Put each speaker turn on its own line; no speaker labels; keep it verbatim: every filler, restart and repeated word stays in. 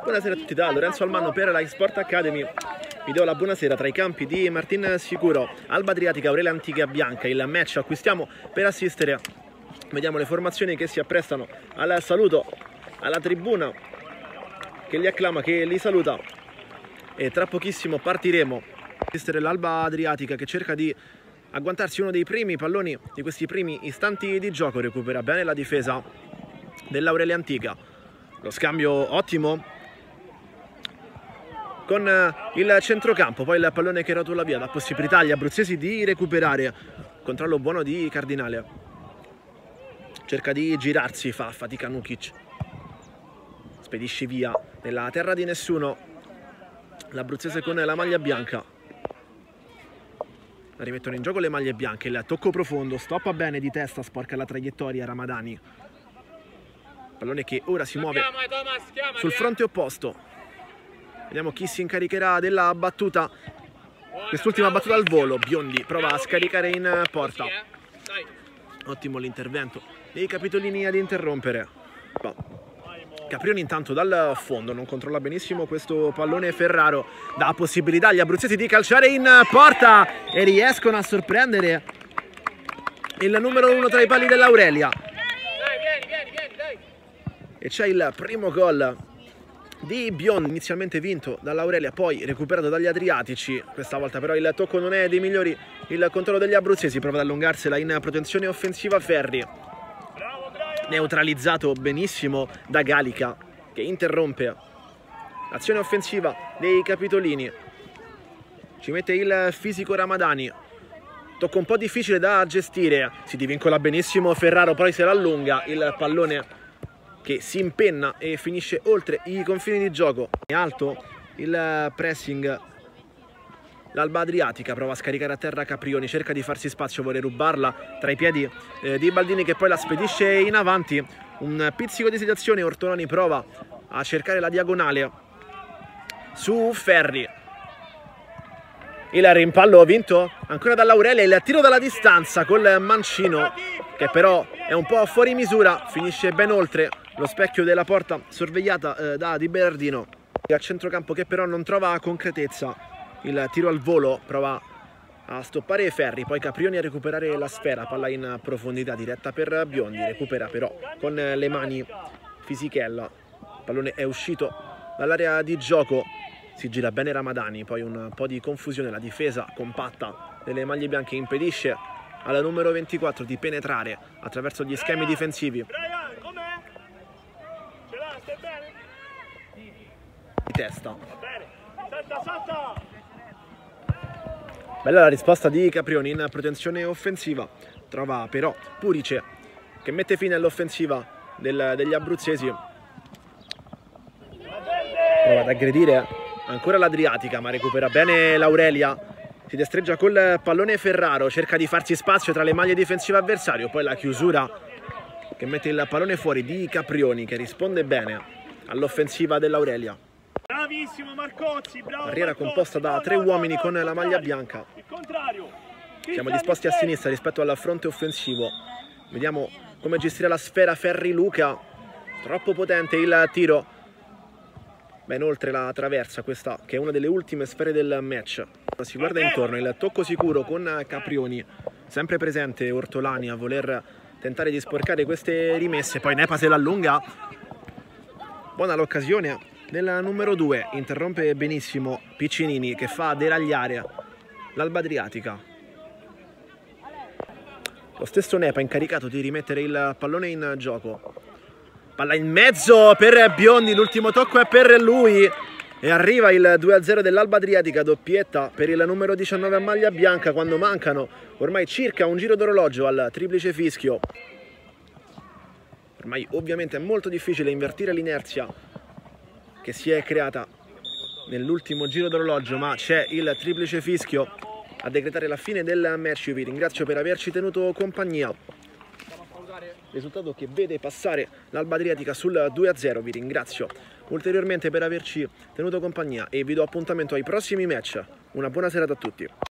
Buonasera a tutti da Lorenzo Almanno per la Sport Academy. Vi do la buonasera tra i campi di Martin Sicuro, Alba Adriatica, Aurelia Antica Bianca. Il match acquistiamo per assistere. Vediamo le formazioni che si apprestano al saluto, alla tribuna che li acclama, che li saluta. E tra pochissimo partiremo. Assistere l'Alba Adriatica che cerca di agguantarsi uno dei primi palloni di questi primi istanti di gioco. Recupera bene la difesa dell'Aurelia Antica. Lo scambio ottimo con il centrocampo, poi il pallone che rotola via, dà possibilità agli abruzzesi di recuperare. Controllo buono di Cardinale, cerca di girarsi, fa fatica Nukic, spedisce via nella terra di nessuno l'abruzzese con la maglia bianca. Rimettono in gioco le maglie bianche, il tocco profondo, stoppa bene di testa, sporca la traiettoria Ramadani. Pallone che ora si muove sul fronte opposto. Vediamo chi si incaricherà della battuta. Quest'ultima battuta al volo. Biondi prova a scaricare in porta. Ottimo l'intervento dei capitolini ad interrompere. Caprioni intanto dal fondo non controlla benissimo questo pallone. Ferraro dà possibilità agli abruzzesi di calciare in porta e riescono a sorprendere il numero uno tra i pali dell'Aurelia. E c'è il primo gol di Biondi, inizialmente vinto dall'Aurelia, poi recuperato dagli Adriatici. Questa volta però il tocco non è dei migliori, il controllo degli abruzzesi, prova ad allungarsela in protezione offensiva Ferri. Neutralizzato benissimo da Galica, che interrompe l'azione offensiva dei capitolini. Ci mette il fisico Ramadani. Tocco un po' difficile da gestire, si divincola benissimo Ferraro, poi se l'allunga il pallone che si impenna e finisce oltre i confini di gioco. È alto il pressing, l'Alba Adriatica prova a scaricare a terra Caprioni, cerca di farsi spazio, vuole rubarla tra i piedi eh, di Baldini che poi la spedisce in avanti. Un pizzico di esitazione, Ortolani prova a cercare la diagonale su Ferri. Il rimpallo vinto ancora dall'Aurelia, il tiro dalla distanza col mancino che però è un po' fuori misura, finisce ben oltre lo specchio della porta sorvegliata eh, da Di Bernardino. A centrocampo che però non trova concretezza, il tiro al volo prova a stoppare Ferri, poi Caprioni a recuperare la sfera, palla in profondità diretta per Biondi, recupera però con le mani Fisichella, il pallone è uscito dall'area di gioco, si gira bene Ramadani, poi un po' di confusione, la difesa compatta delle maglie bianche impedisce alla numero ventiquattro di penetrare attraverso gli schemi difensivi. Di testa. Bella la risposta di Caprioni in protezione offensiva, trova però Purice che mette fine all'offensiva del, degli abruzzesi. Prova ad aggredire ancora l'Adriatica ma recupera bene l'Aurelia, si destreggia col pallone Ferraro, cerca di farsi spazio tra le maglie difensive avversario, poi la chiusura che mette il pallone fuori di Caprioni che risponde bene all'offensiva dell'Aurelia.
Bravissimo Marcozzi, bravo.
Barriera composta da tre uomini con la maglia bianca. Siamo disposti a sinistra rispetto al fronte offensivo. Vediamo come gestire la sfera Ferri Luca. Troppo potente il tiro. Ben oltre la traversa, questa che è una delle ultime sfere del match. Si guarda intorno, il tocco sicuro con Caprioni. Sempre presente Ortolani a voler tentare di sporcare queste rimesse. Poi Nepa se l'allunga. Buona l'occasione del numero due, interrompe benissimo Piccinini che fa deragliare l'Alba Adriatica. Lo stesso Nepa incaricato di rimettere il pallone in gioco. Palla in mezzo per Biondi, l'ultimo tocco è per lui e arriva il due a zero dell'Alba Adriatica, doppietta per il numero diciannove a maglia bianca quando mancano ormai circa un giro d'orologio al triplice fischio. Ormai ovviamente è molto difficile invertire l'inerzia che si è creata nell'ultimo giro d'orologio, ma c'è il triplice fischio a decretare la fine del match. Io vi ringrazio per averci tenuto compagnia, risultato che vede passare l'Alba Adriatica sul due a zero. Vi ringrazio ulteriormente per averci tenuto compagnia e vi do appuntamento ai prossimi match. Una buona serata a tutti.